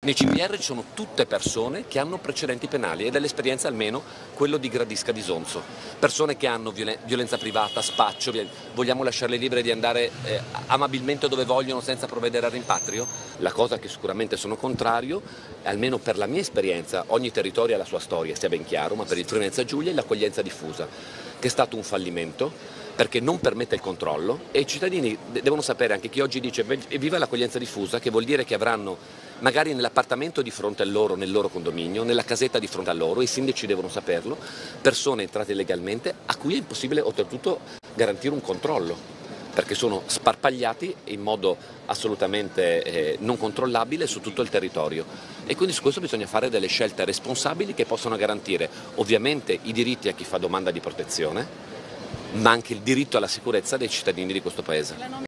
Nei CPR ci sono tutte persone che hanno precedenti penali e dall'esperienza almeno quello di Gradisca di Sonzo. Persone che hanno violenza privata, spaccio, vogliamo lasciarle libere di andare amabilmente dove vogliono senza provvedere al rimpatrio? La cosa che sicuramente sono contrario, almeno per la mia esperienza, ogni territorio ha la sua storia, sia ben chiaro, ma per il Friuli Venezia Giulia è l'accoglienza diffusa, che è stato un fallimento perché non permette il controllo e i cittadini devono sapere, anche chi oggi dice viva l'accoglienza diffusa, che vuol dire che avranno magari nell'appartamento di fronte a loro, nel loro condominio, nella casetta di fronte a loro, i sindaci devono saperlo, persone entrate illegalmente a cui è impossibile oltretutto garantire un controllo, perché sono sparpagliati in modo assolutamente non controllabile su tutto il territorio e quindi su questo bisogna fare delle scelte responsabili che possano garantire ovviamente i diritti a chi fa domanda di protezione, ma anche il diritto alla sicurezza dei cittadini di questo Paese.